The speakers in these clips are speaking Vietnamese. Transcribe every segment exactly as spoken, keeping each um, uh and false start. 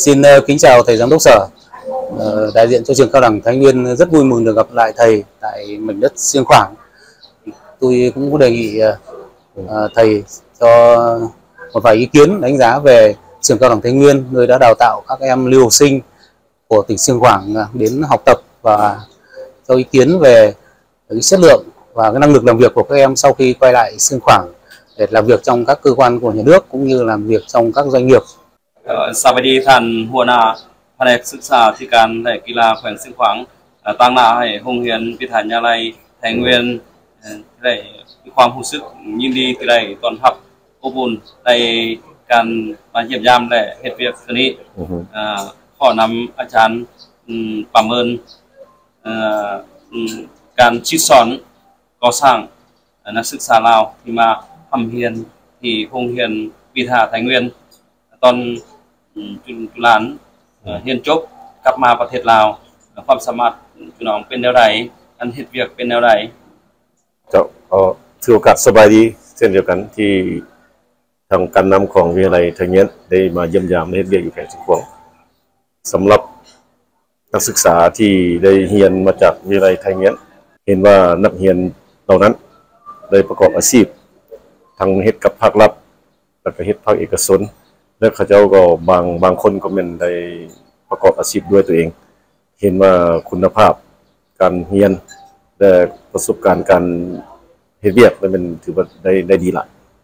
Xin kính chào thầy giám đốc sở. Đại diện cho trường Cao đẳng Thái Nguyên rất vui mừng được gặp lại thầy tại mảnh đất Xiêng Khoảng. Tôi cũng có đề nghị thầy cho một vài ý kiến đánh giá về trường Cao đẳng Thái Nguyên, nơi đã đào tạo các em lưu học sinh của tỉnh Xiêng Khoảng đến học tập, và cho ý kiến về cái chất lượng và cái năng lực làm việc của các em sau khi quay lại Xiêng Khoảng để làm việc trong các cơ quan của nhà nước cũng như làm việc trong các doanh nghiệp. สวัสดีท่านหัวหน้าแผนกศึกษาธิการและกีฬาแขวงเชียงขวางตั้งหน้าให้โรงเรียนวิทยาลัยไทยเวียนได้มีความรู้สึกยินดีที่ได้ต้อนรับอบอุ่นในการมาเยี่ยมยามและเฮ็ดเวียกครั้งนี้ขอนำอาจารย์ประเมินการชิดสอนก่อสร้างนักศึกษาลาวที่มาทำเรียนที่โรงเรียนวิทยาไทยเวียนตอนจุฬาเรียนจบกลับมาประเทศลาวความสามารถพี่น้องเป็นแนวใดอันเฮ็ดเวียกเป็นแนวใดเจ้าก็ถือโอกาสสบายดีเช่นเดียวกันที่ทางการนำของวิทยาลัยไทยเวียนได้มาเยี่ยมยามและเฮ็ดเวียกอยู่แขวงเชียงขวางสำหรับนักศึกษาที่ได้เรียนมาจากวิทยาลัยไทยเวียนเห็นว่านักเรียนเหล่านั้นได้ประกอบอาชีพทั้งเฮ็ดกับภาครัฐและก็เฮ็ดภาคเอกชนและเขาเจ้าก็บางบางคนก็เป็นได้ประกอบอาชีพด้วยตัวเองเห็นว่าคุณภาพการเรียนและประสบการณ์การเฮ็ดเวียกมันถือว่าได้ได้ดีละ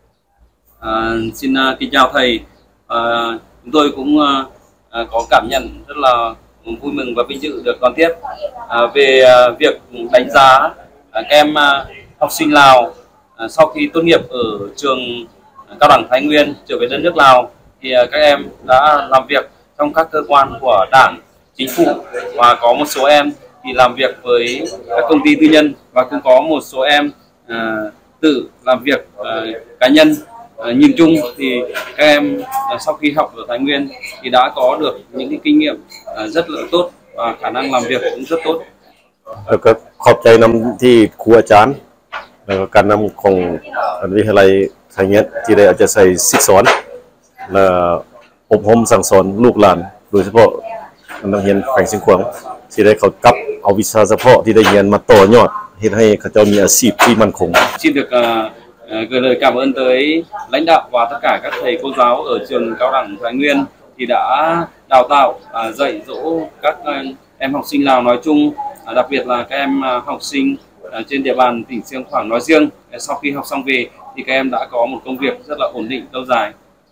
Xin kính chào thầy. Chúng tôi cũng có cảm nhận rất là vui mừng và vinh dự được đón tiếp về việc đánh giá các em học sinh Lào sau khi tốt nghiệp ở trường Cao đẳng Thái Nguyên trở về đất nước Lào, thì các em đã làm việc trong các cơ quan của Đảng, Chính phủ, và có một số em thì làm việc với các công ty tư nhân, và cũng có một số em uh, tự làm việc uh, cá nhân. Uh, nhìn chung thì các em uh, sau khi học ở Thái Nguyên thì đã có được những cái kinh nghiệm uh, rất là tốt và khả năng làm việc cũng rất tốt. แล้วก็ขอบใจนำที่ครูอาจารย์แล้วก็การนำของวิทยาลัยไทยเวียนที่ได้อาจจะใส่ศิษย์สอนและอบรมสั่งสอนลูกหลานโดยเฉพาะนักเรียนแขวงเชียงขวางที่ได้เขากลับเอาวิชาเฉพาะที่ได้เรียนมาต่อยอดเฮ็ดให้เขาเจ้ามีอาชีพที่มั่นคง Xin được uh, gửi lời cảm ơn tới lãnh đạo và tất cả các thầy cô giáo ở trường Cao đẳng Thái Nguyên thì đã đào tạo uh, dạy dỗ các uh, em học sinh Lào nói chung, uh, đặc biệt là các em uh, học sinh uh, trên địa bàn tỉnh Xiêng Khoảng nói riêng. Uh, sau khi học xong về thì các em đã có một công việc rất là ổn định lâu dài.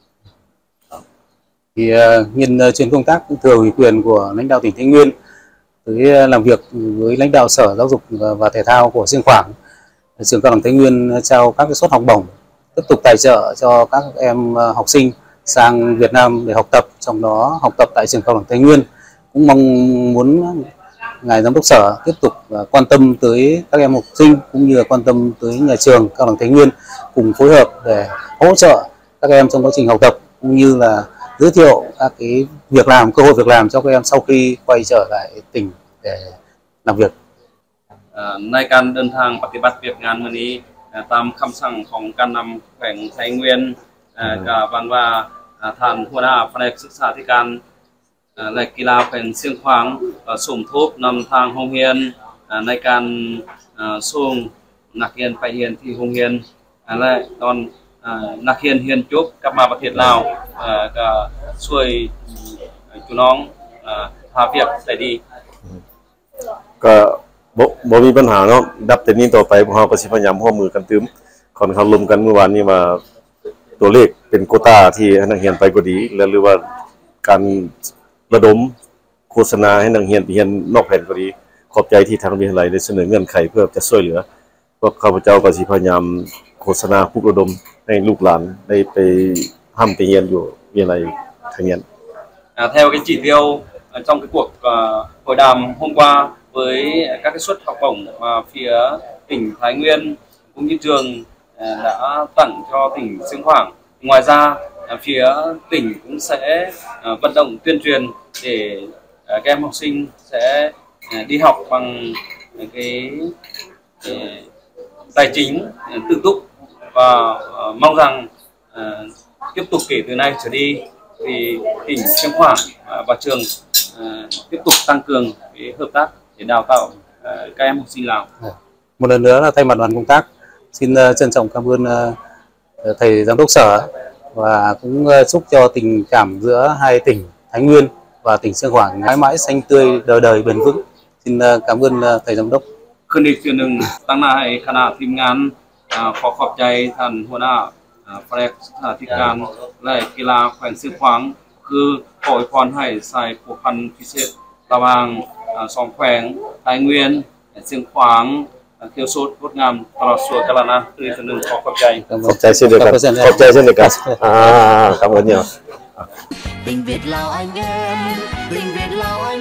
Thì uh, nhân uh, chuyến công tác thừa ủy quyền của lãnh đạo tỉnh Thái Nguyên tới uh, làm việc với lãnh đạo Sở Giáo dục và, và Thể thao của Xiêng Khoảng, trường Cao đẳng Thái Nguyên trao các cái suất học bổng tiếp tục tài trợ cho các em uh, học sinh sang Việt Nam để học tập, trong đó học tập tại trường Cao đẳng Thái Nguyên. Cũng mong muốn ngài giám đốc sở tiếp tục uh, quan tâm tới các em học sinh cũng như là quan tâm tới nhà trường Cao đẳng Thái Nguyên, cùng phối hợp để hỗ trợ các em trong quá trình học tập cũng như là giới thiệu các cái việc làm, cơ hội việc làm cho các em sau khi quay trở lại tỉnh để làm việc. ในการเดินทางปฏิบัติเวียกงานมื้อนี้ตามคำสั่งของการนำแขวงไทยเวียนก็หวังว่าท่านหัวหน้าแผนกศึกษาธิการและกีฬาแขวงเชียงขวางสมทบนำทางโรงเรียนในการส่งนักเรียนไปเรียนที่โรงเรียนและตอนนักเรียนเรียนจบกลับมาประเทศลาวก็ช่วยพี่น้องหาเวียกได้ดีก็บ่บ่มีปัญหาเนาะดับแต่นี้ต่อไปพวกเราก็สิพยายามร่วมมือกันตึมค่อนข้างรวมกันเมื่อวานนี้มาตัวเลขเป็นโควต้าที่นักเรียนไปก็ดีแล้วหรือว่าการระดมโฆษณาให้นักเรียนไปเรียนนอกแผนก็ดีขอบใจที่ทางวิทยาลัยได้เสนอเงื่อนไขเพื่อจะช่วยเหลือพวกข้าพเจ้าก็สิพยายามโฆษณาปลุกระดมให้ลูกหลานได้ไปห้ามไปเรียนอยู่วิทยาลัยไทยเวียน Theo cái chỉ tiêu trong cái cuộc uh, hội đàm hôm qua với các cái suất học bổng mà phía tỉnh Thái Nguyên cũng như trường uh, đã tặng cho tỉnh Xiêng Khoảng. Ngoài ra uh, phía tỉnh cũng sẽ uh, vận động tuyên truyền để uh, các em học sinh sẽ uh, đi học bằng uh, cái uh, tài chính uh, tự túc, và uh, mong rằng uh, tiếp tục kể từ nay trở đi thì tỉnh Xiêng Khoảng và trường uh, tiếp tục tăng cường cái hợp tác để đào tạo uh, các em học sinh Lào. Một lần nữa là thay mặt đoàn công tác xin uh, trân trọng cảm ơn uh, thầy giám đốc sở và cũng uh, chúc cho tình cảm giữa hai tỉnh Thái Nguyên và tỉnh Siêng Khoảng mãi mãi xanh tươi đời đời bền vững. Xin uh, cảm ơn uh, thầy giám đốc. คืนนี้คืนหนึ่งตั้งหน้าให้คณะทีมงานขอขอบใจท่านหัวหน้าแผนกสถานธิการและกีฬาแขวงเสียงขวางคือขออวยพรให้สายผูกพันพิเศษระหว่างสองแขวงไทยเวียนเสียงขวางเขียวสดงดงามตลอดส่วนกาลนะคืนนี้คืนหนึ่งขอขอบใจขอบใจเช่นเดียวกันขอบใจเช่นเดียวกันอ่า cảm ơn nhiều. Tình Việt Lào anh em, tình Việt Lào anh